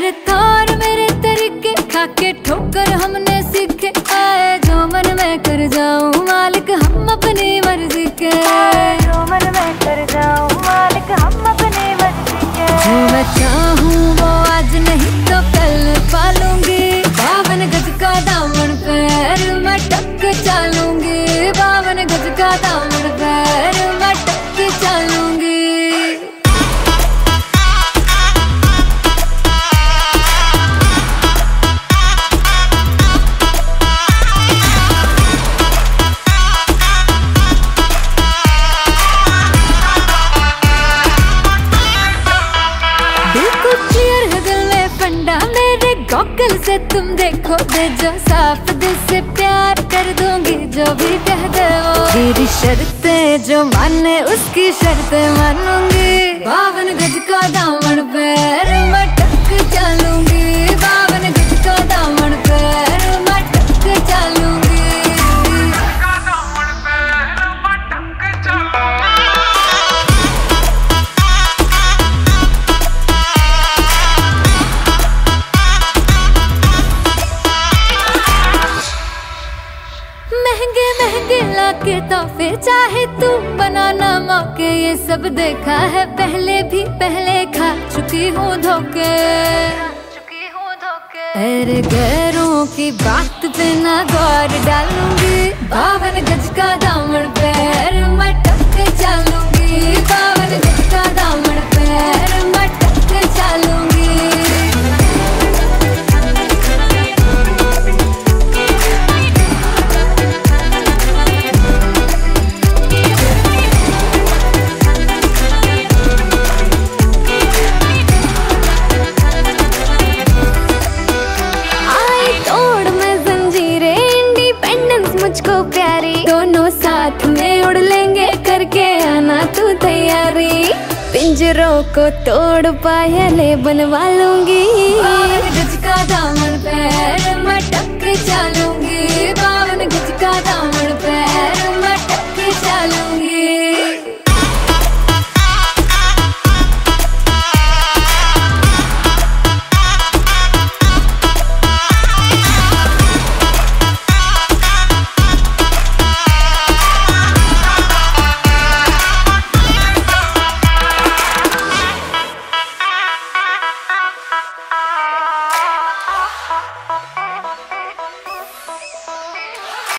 मेरे तौर मेरे तरीके खाके ठोकर हमने सीखे, आए जो मन में कर जाऊं मालिक हम अपनी मर्जी के, जो मन में कर जाऊं मालिक हम अपनी मर्जी के। जो मैं चाहूं वो आज नहीं तो कल पालूंगी, 52 गज का दामन पैर मैं टक चालूंगी, 52 गज का दामन पैर मैं टक चालूंगी। गॉगल से तुम देखो दे जो साफ दिल से प्यार कर दूंगी जो भी कह दे वो, तेरी शर्तें जो माने उसकी शर्तें मानूंगी, 52 गज का दामन पैर मैं टक चालूंगी, 52 गज का दामन पैर मैं टक चालूंगी। महंगे महंगे लाके तोहफे चाहे तू बनाना मौके, ये सब देखा है पहले भी, पहले खा चुकी हूँ धोखे, अरे गैरों की बात पे ना गौर डालूंगी, 52 गज का दामन पैर मैं टक चालूंगी, 52 गज का दामन पैर मैं टक चालूंगी। मुझको प्यारी दोनों साथ में उड़ लेंगे, करके आना तू तैयारी, पिंजरों को तोड़ पायले बनवा लूंगी, 52 गज का दामन पैर मैं टक चालूंगी।